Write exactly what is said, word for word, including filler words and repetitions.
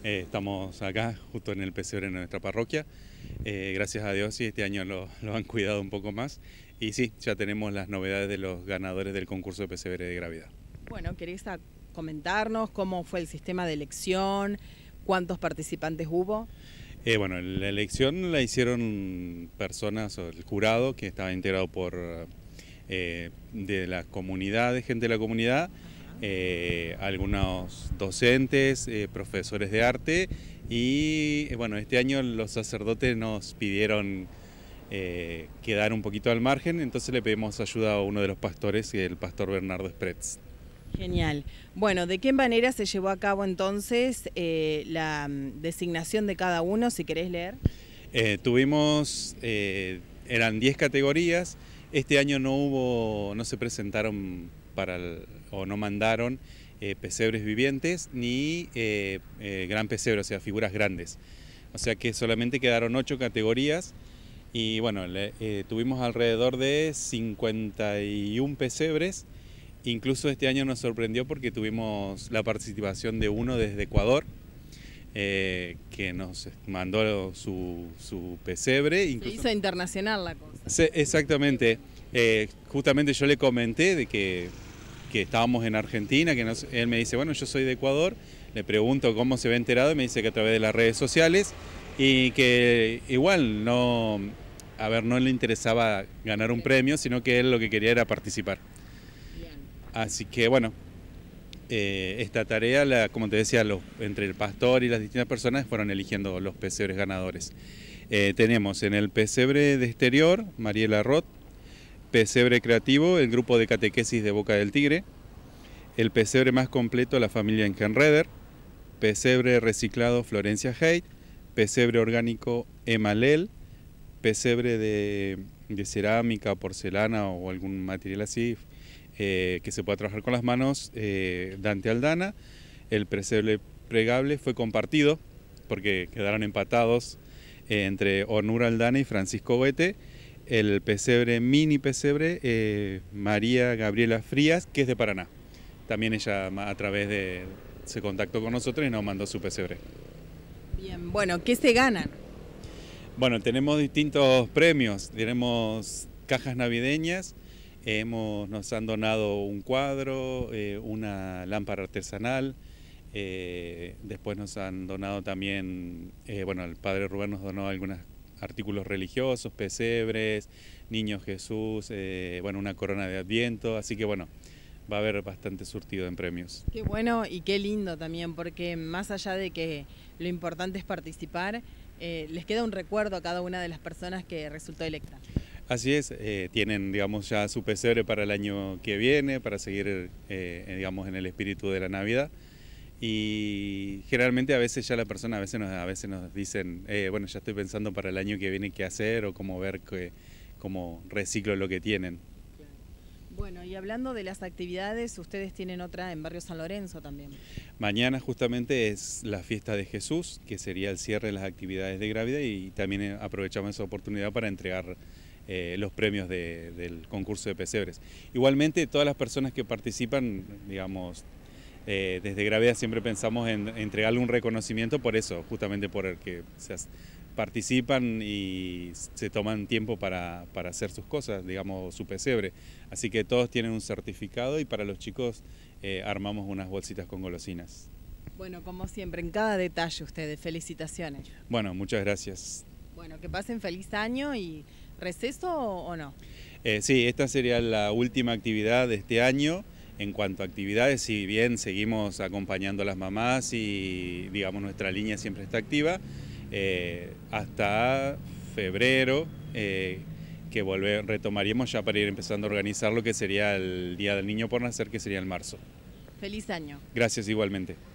Eh, estamos acá, justo en el pesebre en nuestra parroquia. Eh, gracias a Dios, y este año lo, lo han cuidado un poco más. Y sí, ya tenemos las novedades de los ganadores del concurso de pesebre de gravedad. Bueno, ¿querés a- comentarnos cómo fue el sistema de elección? ¿Cuántos participantes hubo? Eh, bueno, la elección la hicieron personas, o el jurado, que estaba integrado por eh, de la comunidad, de gente de la comunidad, eh, algunos docentes, eh, profesores de arte, y eh, bueno, este año los sacerdotes nos pidieron eh, quedar un poquito al margen, entonces le pedimos ayuda a uno de los pastores, el pastor Bernardo Spretz. Genial. Bueno, ¿de qué manera se llevó a cabo entonces eh, la mm, designación de cada uno, si querés leer? Eh, tuvimos, eh, eran diez categorías, este año no hubo, no se presentaron para el, o no mandaron eh, pesebres vivientes ni eh, eh, gran pesebre, o sea, figuras grandes. O sea que solamente quedaron ocho categorías y bueno, le, eh, tuvimos alrededor de cincuenta y un pesebres. Incluso este año nos sorprendió porque tuvimos la participación de uno desde Ecuador, eh, que nos mandó su, su pesebre. Incluso... Se hizo internacional la cosa. Sí, exactamente. Eh, justamente yo le comenté de que, que estábamos en Argentina, que nos, él me dice, bueno, yo soy de Ecuador, le pregunto cómo se ve enterado y me dice que a través de las redes sociales y que igual no, a ver, no le interesaba ganar un premio, sino que él lo que quería era participar. Así que bueno, eh, esta tarea, la, como te decía, los, entre el pastor y las distintas personas fueron eligiendo los pesebres ganadores. Eh, tenemos en el pesebre de exterior, Mariela Roth, pesebre creativo, el grupo de catequesis de Boca del Tigre, el pesebre más completo, la familia Engenreder, pesebre reciclado, Florencia Haidt, pesebre orgánico, Emma Lel, pesebre de, de cerámica, porcelana o algún material así, Eh, que se pueda trabajar con las manos, eh, Dante Aldana. El pesebre plegable fue compartido porque quedaron empatados eh, entre Onur Aldana y Francisco Goete. El pesebre mini pesebre, eh, María Gabriela Frías, que es de Paraná. También ella a través de se contactó con nosotros y nos mandó su pesebre. Bien, bueno, ¿qué se ganan? Bueno, tenemos distintos premios, tenemos cajas navideñas. Hemos, nos han donado un cuadro, eh, una lámpara artesanal, eh, después nos han donado también, eh, bueno, el padre Rubén nos donó algunos artículos religiosos, pesebres, Niño Jesús, eh, bueno, una corona de Adviento, así que bueno, va a haber bastante surtido en premios. Qué bueno y qué lindo también, porque más allá de que lo importante es participar, eh, les queda un recuerdo a cada una de las personas que resultó electa. Así es, eh, tienen, digamos, ya su pesebre para el año que viene, para seguir, eh, digamos, en el espíritu de la Navidad. Y generalmente a veces ya la persona, a veces nos, a veces nos dicen, eh, bueno, ya estoy pensando para el año que viene qué hacer o cómo ver, que, cómo reciclo lo que tienen. Bueno, y hablando de las actividades, ustedes tienen otra en Barrio San Lorenzo también. Mañana justamente es la fiesta de Jesús, que sería el cierre de las actividades de gravedad, y también aprovechamos esa oportunidad para entregar Eh, los premios de, del concurso de pesebres. Igualmente, todas las personas que participan, digamos, eh, desde Gravedad siempre pensamos en, en entregarle un reconocimiento por eso, justamente por el que o sea, participan y se toman tiempo para, para hacer sus cosas, digamos, su pesebre. Así que todos tienen un certificado y para los chicos eh, armamos unas bolsitas con golosinas. Bueno, como siempre, en cada detalle ustedes, felicitaciones. Bueno, muchas gracias. Bueno, que pasen feliz año y ¿receso o no? Eh, sí, esta sería la última actividad de este año. En cuanto a actividades, si bien seguimos acompañando a las mamás y digamos nuestra línea siempre está activa, eh, hasta febrero, eh, que volver, retomaríamos ya para ir empezando a organizar lo que sería el Día del Niño por Nacer, que sería en marzo. Feliz año. Gracias igualmente.